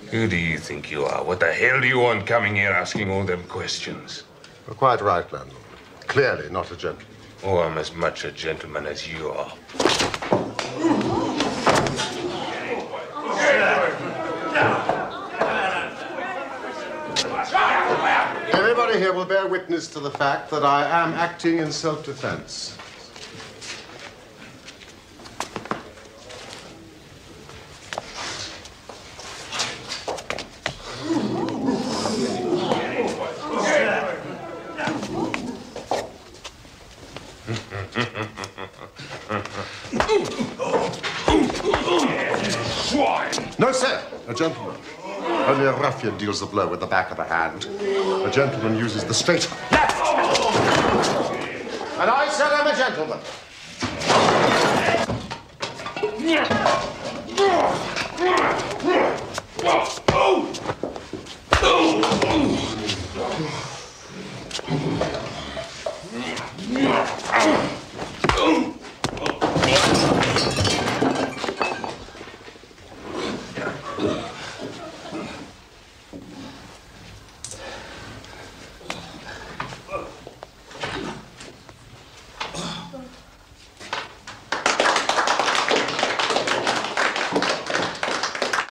Who do you think you are? What the hell do you want coming here asking all them questions? You're quite right, landlord. Clearly not a gentleman. Oh, I'm as much a gentleman as you are. Everybody here will bear witness to the fact that I am acting in self-defense. No, sir. A gentleman. Only a ruffian deals the blow with the back of the hand. A gentleman uses the straight left. And I said I'm a gentleman.